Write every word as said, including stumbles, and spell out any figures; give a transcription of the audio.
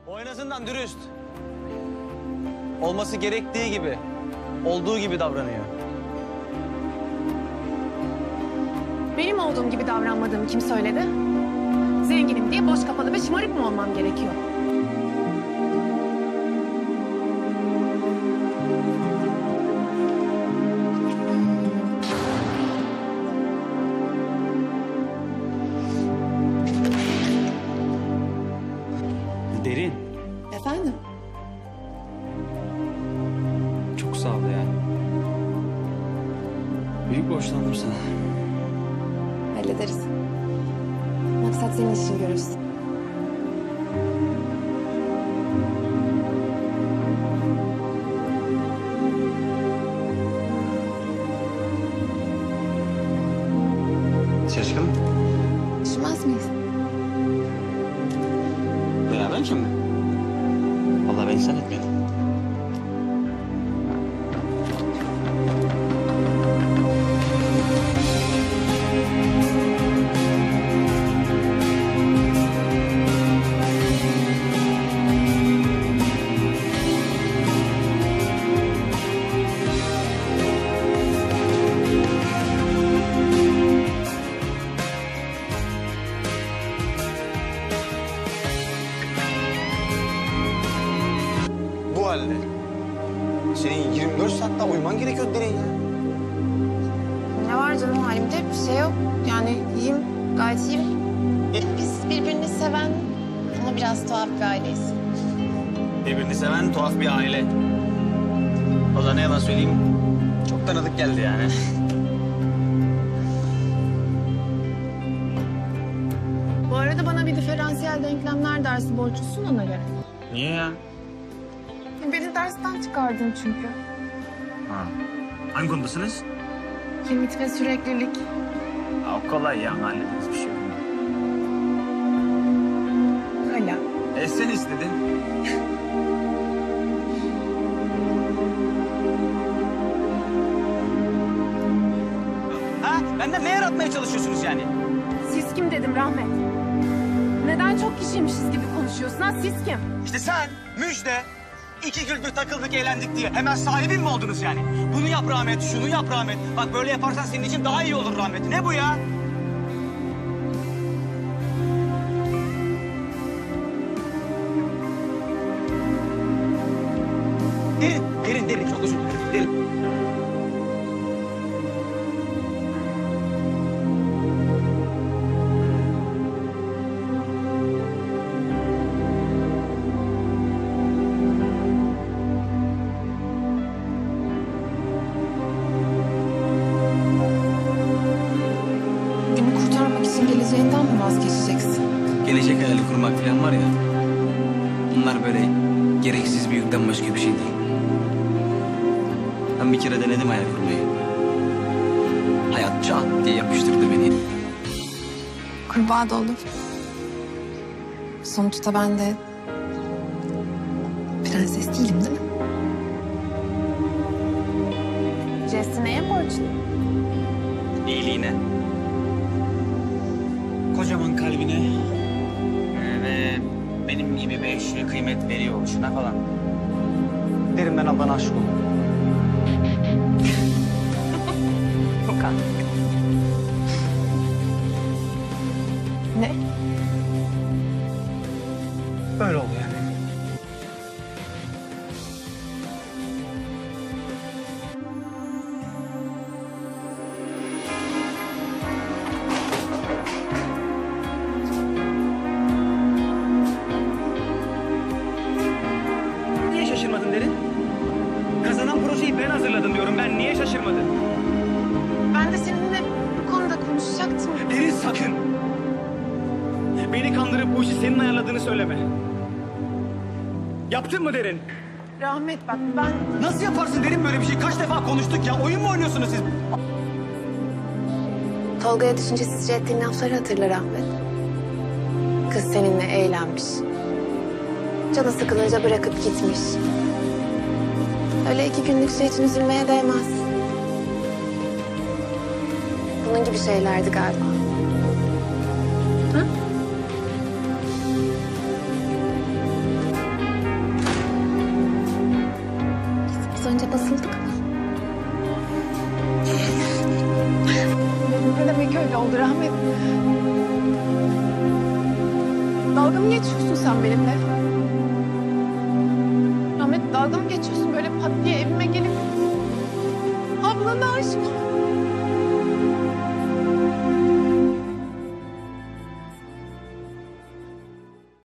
O en azından dürüst. Olması gerektiği gibi, olduğu gibi davranıyor. Benim olduğum gibi davranmadığımı kim söyledi? Zenginim diye boş kafalı ve şımarık mı olmam gerekiyor? Derin. Efendim? Çok sağ ol ya. Büyük borçlandım sana. Hallederiz. Maksat senin işini görürsün. Şaşkın. Düşmez miyiz? Beraber kim mi? Vallahi ben insan etmedim. Bu halde senin yirmi dört saat daha uyuman gerekiyor Derin ya. Ne var canım halimde? Bir şey yok. Yani iyiyim, gayet iyiyim. Biz birbirini seven ama biraz tuhaf bir aileyiz. Birbirini seven tuhaf bir aile. O da ne yalan söyleyeyim, çok tanıdık geldi yani. Bu arada bana bir diferansiyel denklemler dersi borçlusun ona göre. Niye ya? Beni dersten çıkardın çünkü. Ha. Hangi konudasınız? Limit ve süreklilik. Ha, o kolay ya, hallederiz bir şey yok. Hala. E sen istedin. Ha? Benden ne yaratmaya çalışıyorsunuz yani? Siz kim dedim Rahmet? Neden çok kişiymişiz gibi konuşuyorsun ha? Siz kim? İşte sen, Müjde, iki güldür takıldık, eğlendik diye hemen sahibin mi oldunuz yani? Bunu yap Rahmet, şunu yap Rahmet. Bak böyle yaparsan senin için daha iyi olur Rahmet. Ne bu ya? Derin, derin, derin. Çok özür dilerim. Derin. Beni kurtarmak için geleceğinden mi vazgeçeceksin? Gelecek hayali kurmak falan var ya, bunlar böyle gereksiz bir yükten başka bir şey değil. Ben bir kere denedim hayal kurmayı. Hayat çat diye yapıştırdı beni. Kurbağa da olur. Sonuçta ben de prenses değilim değil mi? Jesse neye borçlu? İyiliğine. Kocaman kalbine. Ee, ve benim gibi bir eşeğe kıymet veriyor oluşuna falan. Derim ben ablana aşık oldum. Okan. Ne? Öyle oldu yani. Niye şaşırmadın Derin? Kazanan projeyi ben hazırladım diyorum. Ben niye şaşırmadın? Ben de seninle bu konuda konuşacaktım. Derin sakın. Beni kandırıp bu işi senin ayarladığını söyleme. Yaptın mı Derin? Rahmet bak ben... Nasıl yaparsın Derin böyle bir şey? Kaç defa konuştuk ya? Oyun mu oynuyorsunuz siz? Tolga'ya düşüncesizce ettiğin lafları hatırla Rahmet. Kız seninle eğlenmiş. Canı sıkılınca bırakıp gitmiş. Öyle iki günlük şey için üzülmeye değmez. Bunun gibi şeylerdi galiba. Hı? Ne demek öyle oldu Rahmet? Dalga mı geçiyorsun sen benimle? Rahmet dalga mı geçiyorsun böyle pat diye evime gelip ablana aşık